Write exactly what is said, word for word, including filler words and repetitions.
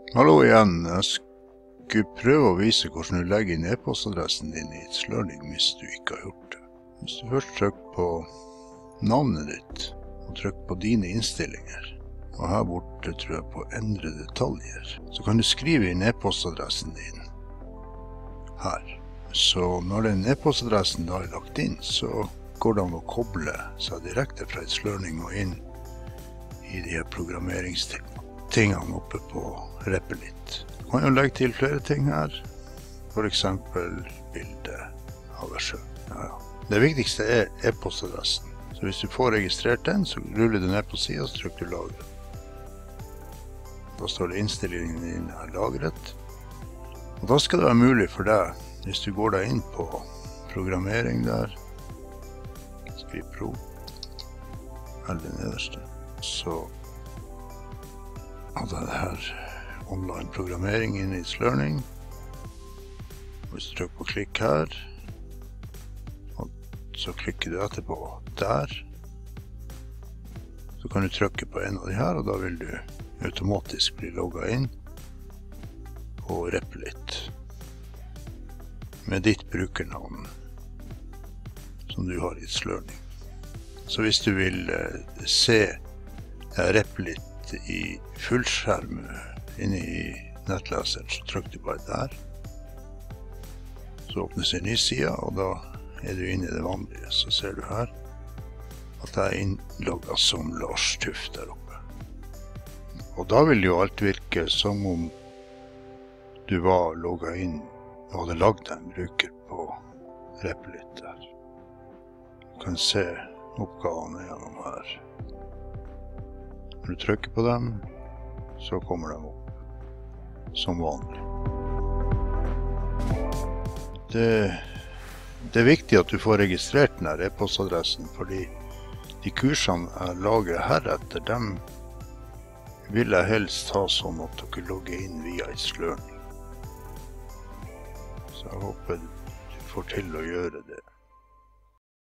Hallo igjen. Jeg skulle prøve å vise hvordan du legger inn e-postadressen din i itslearning hvis du ikke har gjort det. Hvis du først trykker på navnet ditt og trykker på dine innstillinger, og her borte tror jeg på endre detaljer, så kan du skrive inn e-postadressen din her. Så når den e-postadressen da er lagt inn, så går det an å koble seg direkte fra itslearning og inn i de her programmeringstingene oppe på Reppelit. Du kan jo legge til flere ting her, for eksempel bilde av deg selv. Ja, ja. Det viktigste er e-postadressen. Så hvis du får registrert den, så ruller du ned på siden og så trykker du lagre. Da står det innstillingen din er lagret. Og da skal det være mulig for deg, hvis du går deg inn på programmering der, skriv pro, eller det nederste, så hadde jeg det her online programmering inn i itslearning. Hvis du trykker på klikk her, og så klikker du etterpå der, så kan du trykke på en av de her, og da vil du automatisk bli logget inn på Reppelit med ditt brukernavn som du har i itslearning. Så hvis du vil eh, se Reppelit i fullskjerm inne i nettleseren, så trykker du bare der. Så åpnes en ny side, og da er du inne i det vanlige. Så ser du her at jeg er innlogget som Lars Tuft der oppe. Og da vil jo alt virke som om du var logget inn og hadde lagd en bruker på Reppelit der. Du kan se oppgavene gjennom her. Når du trykker på dem, så kommer de opp som vanlig. Det, det er viktig at du får registrert denne e-postadressen, fordi de kursene jeg lager heretter, dem vil jeg helst ha sånn at dere logger inn via itslearning. Så jeg håper du får til å gjøre det.